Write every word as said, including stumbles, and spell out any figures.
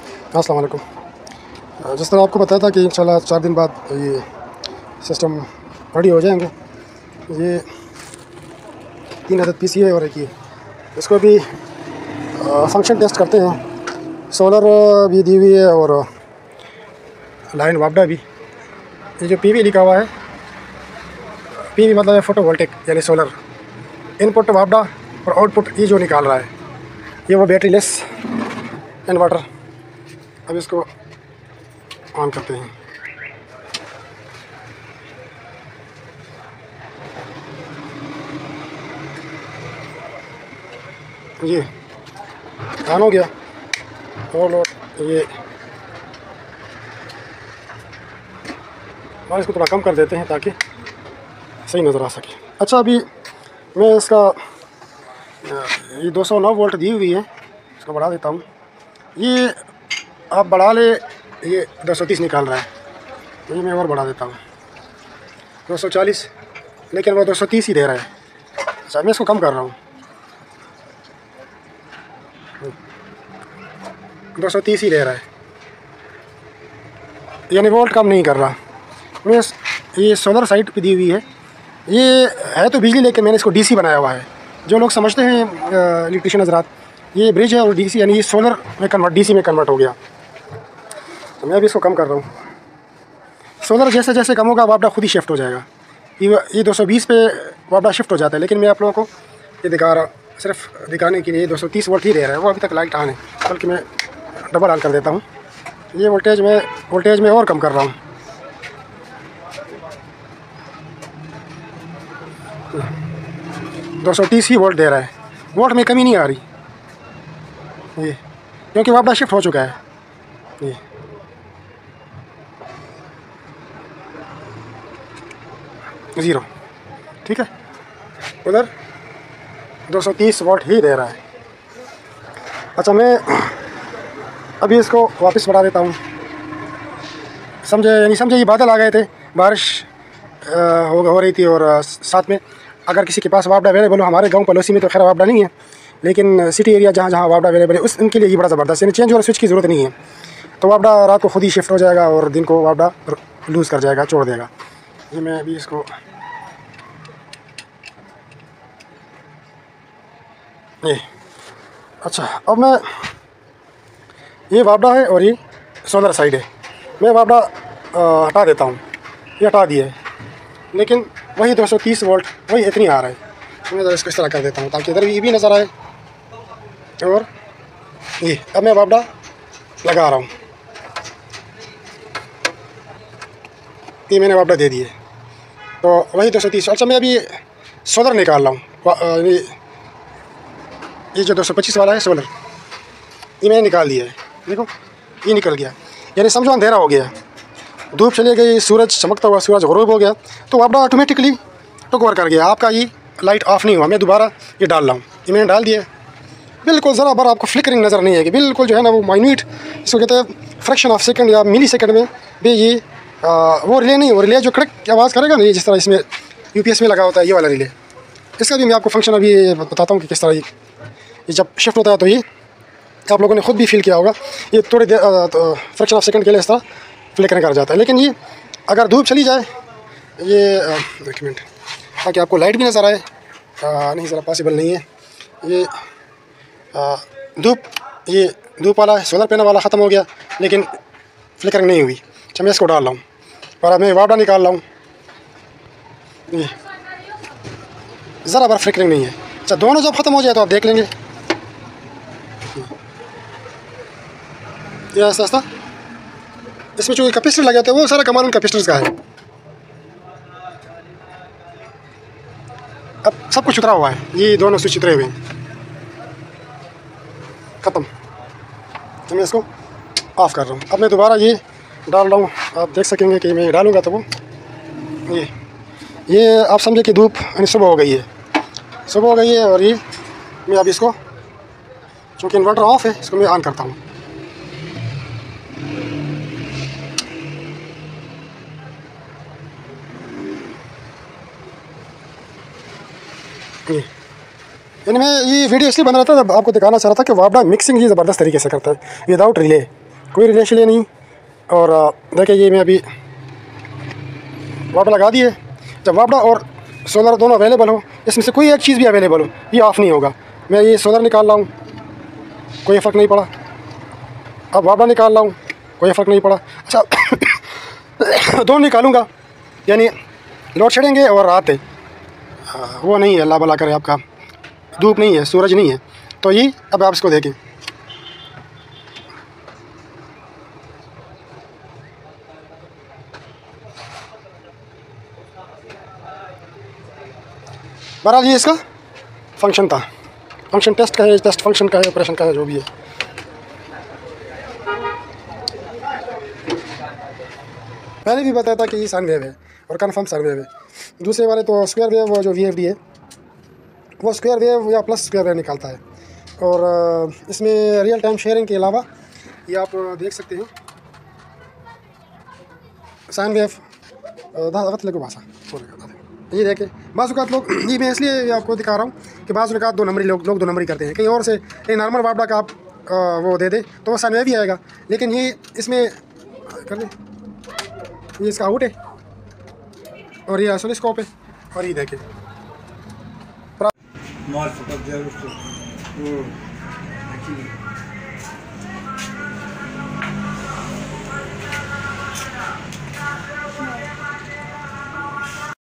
अस्सलाम वालेकुम। जिस तरह आपको बताया था कि इंशाल्लाह चार दिन बाद ये सिस्टम रेडी हो जाएंगे। ये तीन अदद पीसी है और एक ये, इसको भी फंक्शन टेस्ट करते हैं। सोलर भी दी हुई है और लाइन वापडा भी। ये जो पीवी लिखा हुआ है, पीवी मतलब है फोटो वोल्टिक यानी सोलर। इनपुट वापडा और आउटपुट ये जो निकाल रहा है ये वो बैटरी लेस इन्वर्टर। अब इसको ऑन करते हैं। ये ऑन हो गया और ये और इसको थोड़ा कम कर देते हैं ताकि सही नज़र आ सके। अच्छा, अभी मैं इसका ये दो सौ नौ वोल्ट दी हुई है, इसको बढ़ा देता हूँ। ये आप बढ़ा ले, ये दो सौ तीस निकाल रहा है, ये मैं और बढ़ा देता हूँ दो सौ चालीस, लेकिन वो दो सौ तीस ही दे रहा है। अच्छा, मैं इसको कम कर रहा हूँ, दो सौ तीस ही दे रहा है, यानी वोल्ट कम नहीं कर रहा। मैं ये सोलर साइट पे दी हुई है, ये है तो बिजली लेकिन मैंने इसको डीसी बनाया हुआ है। जो लोग समझते हैं इलेक्ट्रिशियन हज़रात, ये ब्रिज है और डीसी यानी ये सोलर में कन्वर्ट डीसी में कन्वर्ट हो गया। तो मैं अभी इसको कम कर रहा हूँ। सोलर जैसे जैसे कम होगा वापडा खुद ही शिफ्ट हो जाएगा। ये ये दो सौ बीस पे वापडा शिफ्ट हो जाता है, लेकिन मैं आप लोगों को ये दिखा रहा, सिर्फ दिखाने के लिए दो सौ तीस वोल्ट ही दे रहा है। वो अभी तक लाइट ऑन है, बल्कि मैं डबल ऑन कर देता हूँ। ये वोल्टेज में वोल्टेज में और कम कर रहा हूँ। दो सौ तीस ही वोल्ट दे रहा है, वोल्ट में कमी नहीं आ रही ये, क्योंकि वापडा शिफ्ट हो चुका है। ये ज़ीरो, ठीक है, उधर दो सौ तीस वोल्ट ही दे रहा है। अच्छा, मैं अभी इसको वापस बढ़ा देता हूँ। समझे यानी समझे ये बादल आ गए थे, बारिश हो हो रही थी और साथ में अगर किसी के पास वापडा अवेलेबल हो, हमारे गांव पड़ोसी में तो खैर वापडा नहीं है, लेकिन सिटी एरिया जहाँ जहाँ वापडा अवेलेबल है उस उनके लिए ये बड़ा ज़बरदस्त, यानी चेंज और स्विच की ज़रूरत नहीं है। तो वापडा रात को खुद ही शिफ्ट हो जाएगा और दिन को वापडा लूज़ कर जाएगा, छोड़ देगा। ये मैं अभी इसको ये अच्छा, अब मैं ये वापडा है और ये सोलर साइड है, मैं वापडा हटा देता हूँ। ये हटा दिया है, लेकिन वही दो सौ तीस वोल्ट वही इतनी आ रहा है। तो मैं इसको इस तरह कर देता हूँ ताकि इधर भी ये भी नज़र आए। और ये अब मैं वापडा लगा रहा हूँ, ये मैंने वापडा दे दिए, तो वही दो सौ तीस। अच्छा, मैं अभी सोलर निकाल रहा हूँ। ये जो दो सौ पच्चीस वाला है सोलर, ये मैंने निकाल दिया है। देखो ये निकल गया, यानी समझो अंधेरा हो गया, धूप चली गई, सूरज चमकता हुआ सूरज ग़ुरूब हो गया, तो वापडा ऑटोमेटिकली टुक ओवर कर गया। आपका ये लाइट ऑफ नहीं हुआ। मैं दोबारा ये डाल रहा हूँ, ये मैंने डाल दिया, बिल्कुल ज़रा बार आपको फ्लिकरिंग नज़र नहीं आएगी, बिल्कुल जो है ना वो माइन्यूट, इसको कहते हैं फ्रैक्शन ऑफ सेकंड या मिली सेकंड में भी ये आ, वो रिले नहीं, वो रिले जो कड़क की आवाज़ करेगा ना, ये जिस तरह इसमें यूपीएस में लगा होता है ये वाला रिले, इसका भी मैं आपको फंक्शन अभी बताता हूँ कि किस तरह ये, ये जब शिफ्ट होता है तो ये आप लोगों ने खुद भी फील किया होगा, ये थोड़ी देर फ्रैक्शन ऑफ सेकंड के लिए इस तरह फ्लिकरिंग कर जाता है। लेकिन ये अगर धूप चली जाए, ये एक मिनट, ताकि आपको लाइट भी नज़र आए, आ, नहीं ज़रा पॉसिबल नहीं है। ये आ, धूप ये धूप वाला सोलर पैनल वाला ख़त्म हो गया, लेकिन फ्लिकरिंग नहीं हुई। अच्छा, मैं इसको डाल रहा हूँ और अब मैं वापडा निकाल रहा हूँ। ये ज़रा बार फ्लिकरिंग नहीं है। अच्छा, दोनों जब ख़त्म हो जाए तो आप देख लेंगे। ये आस्ता आस्ता इसमें जो कैपेसिटर लगे होते हैं वो सारा कमाल उन कैपेसिटर्स का है। अब सब कुछ उतरा हुआ है, ये दोनों स्विच उतरे हुए हैं, ख़त्म। तो मैं इसको ऑफ़ कर रहा हूँ। अब मैं दोबारा ये डाल रहा हूँ, आप देख सकेंगे कि मैं डालूँगा तो वो ये ये आप समझे कि धूप यानी सुबह हो गई है, सुबह हो गई है। और ये मैं अब इसको, चूँकि इन्वर्टर ऑफ है, इसको मैं ऑन करता हूँ। ये यानी मैं ये वीडियो इसलिए बना रहा था, आपको दिखाना चाह रहा था कि वापडा मिक्सिंग ये ज़बरदस्त तरीके से करता है विदाउट रिले। कोई रिलेशन नहीं। और देखिए ये मैं अभी वापड़ा लगा दिए। जब वापड़ा और सोलर दोनों अवेलेबल हो, इसमें से कोई एक चीज़ भी अवेलेबल हो, ये ऑफ़ नहीं होगा। मैं ये सोलर निकाल रहा हूँ, कोई फ़र्क नहीं पड़ा। अब वापड़ा निकाल रहा हूँ, कोई फ़र्क नहीं पड़ा। अच्छा दोनों निकालूंगा, यानी लोड शेडिंग और रात है, वो नहीं है, अल्लाह भला करे आपका, धूप नहीं है, सूरज नहीं है। तो ये अब आप इसको देखें, बहरहाल ये इसका फंक्शन था। फंक्शन टेस्ट का है, टेस्ट फंक्शन का है, ऑपरेशन का है, जो भी है। पहले भी बताया था कि ये साइन वेव है और कन्फर्म साइन वेव है। दूसरे वाले तो स्क्वायर वेव, वो जो वी एफ डी है वो स्क्वायर वेव या प्लस स्क्वायर वेव निकालता है। और इसमें रियल टाइम शेयरिंग के अलावा ये आप देख सकते हो साइन वेव दागत लगो भाषा ये देखें। बाज़ लोग ये मैं इसलिए आपको दिखा रहा हूँ कि बाज़ दो नंबरी लोग लोग दो नंबरी करते हैं। कहीं और से एक नॉर्मल वापड़ा का आप आ, वो दे दे तो वो साइन वेव ही आएगा, लेकिन ये इसमें कर ले, ये इसका आउट है और ये ऑसिलोस्कोप है। और ये देखें मार